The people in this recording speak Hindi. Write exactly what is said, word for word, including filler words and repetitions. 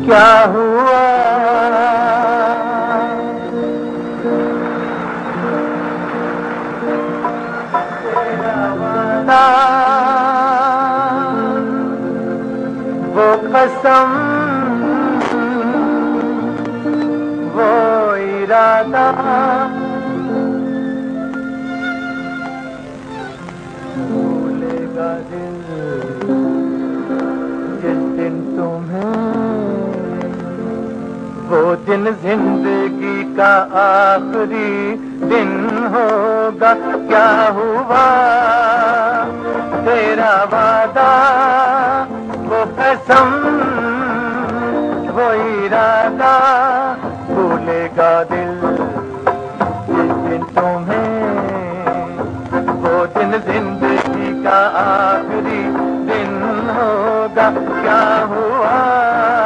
क्या हुआ तेरा वादा, वो कसम, वो इरादा, भूलेगा दिल जिस दिन तुम्हें, वो दिन जिंदगी का आखिरी दिन होगा। क्या हुआ तेरा वादा, वो कसम, वो इरादा, भूलेगा दिल जिस दिन तुम्हें, वो दिन जिंदगी का आखिरी दिन होगा। क्या हुआ